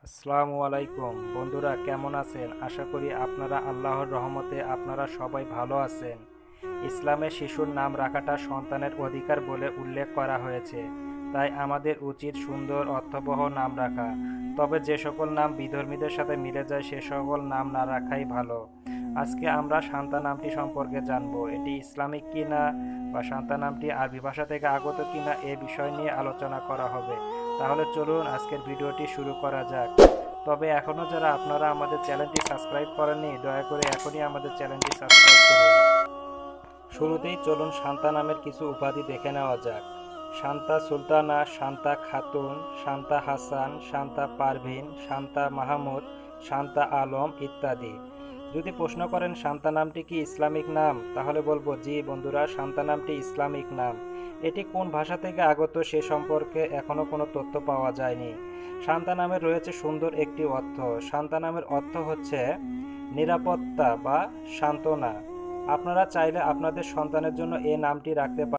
আসসালামু আলাইকুম বন্ধুরা, কেমন আছেন? আশা করি আপনারা আল্লাহর রহমতে আপনারা সবাই ভালো আছেন। ইসলামে শিশুর নাম রাখাটা সন্তানের অধিকার বলে উল্লেখ করা হয়েছে। তাই আমাদের উচিত সুন্দর অর্থবহ নাম রাখা। তবে যে সকল নাম বিধর্মীদের সাথে মিলে যায় সে সকল নাম না রাখাই ভালো। আজকে আমরা শান্তা নামটি সম্পর্কে জানব। এটি ইসলামিক কিনা বা শান্তা নামটি আরবি ভাষা থেকে আগত কিনা এ বিষয় নিয়ে আলোচনা করা হবে। তাহলে চলুন আজকের ভিডিওটি শুরু করা যাক। তবে এখনও যারা আপনারা আমাদের চ্যানেলটি সাবস্ক্রাইব করেননি, দয়া করে এখনই আমাদের চ্যানেলটি সাবস্ক্রাইব করুন। শুরুতেই চলুন শান্তা নামের কিছু উপাধি দেখে নেওয়া যাক। শান্তা সুলতানা, শান্তা খাতুন, শান্তা হাসান, শান্তা পারভিন, শান্তা মাহমুদ, শান্তা আলম ইত্যাদি। যদি প্রশ্ন করেন শান্তা নামটি কি ইসলামিক নাম, তাহলে বলবো জি বন্ধুরা, শান্তা নামটি ইসলামিক নাম। এটি কোন ভাষা থেকে আগত সে সম্পর্কে এখনো কোনো তথ্য পাওয়া যায়নি। শান্তা নামের রয়েছে সুন্দর একটি অর্থ। শান্তা নামের অর্থ হচ্ছে নিরাপত্তা বা সান্ত্বনা। আপনারা চাইলে আপনাদের সন্তানের জন্য এই নামটি রাখতে পারেন।